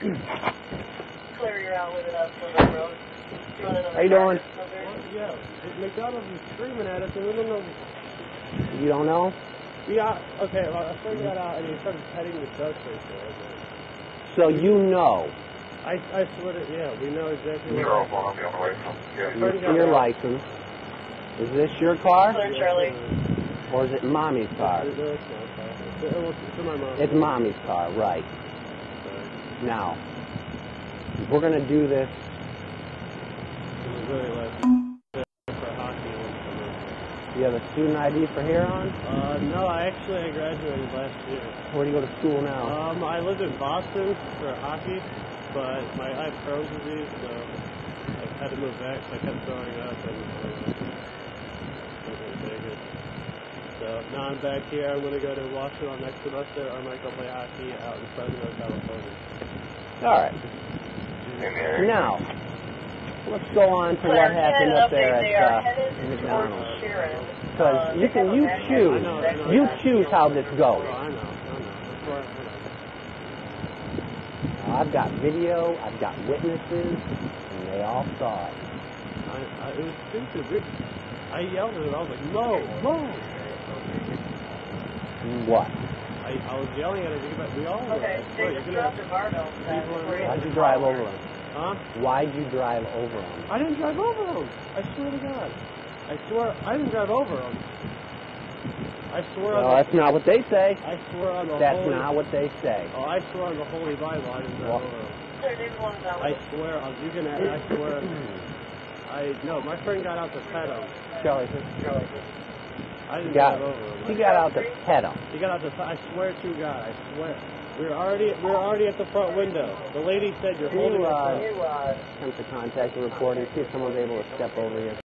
Clear your outlet it up for the road. How you doing? Yeah, McDonald's is screaming at us, and we don't know. You don't know? Yeah, okay, well, I figured that out, and he started petting the dog face there. So you know. I swear to, yeah, we know exactly what Girl, I'll be on the way from. You see your license. Is this your car? Clear, Charlie. Or is it Mommy's car? It's my mom. It's Mommy's car, right. Now, we're going to do this. Really like for hockey. You have a student ID for Huron? No, I graduated last year. Where do you go to school now? I lived in Boston for hockey, but I have Crohn's disease, so I had to move back, so I kept throwing up and couldn't take it. So now I'm back here. I'm going to go to Washington next semester. I'm going to go play hockey out in Fresno, California. All right. Now, let's go on to what happened up there at McDonald's. Because you choose how this goes. I know. I've got video, I've got witnesses, and they all saw it. It was stupid. I yelled at it. I was like, no. What? I was yelling at it. We all were. Okay, they just dropped the barbell. Why'd you drive over them? Huh? Why'd you drive over them? I didn't drive over them. I swear to God. I swear, I didn't drive over them. I swear on that's not what they say. I swear on the That's not what they say. Oh, I swear on the Holy Bible, I didn't drive over them. I swear, I swear. No, my friend got out to pet him. Charlie. I didn't drive over him. He got out to pet him. He got out to, I swear to God, I swear. We were already at the front window. The lady said you're holding us up. Attempt to contact the reporter, see if someone's able to step over here.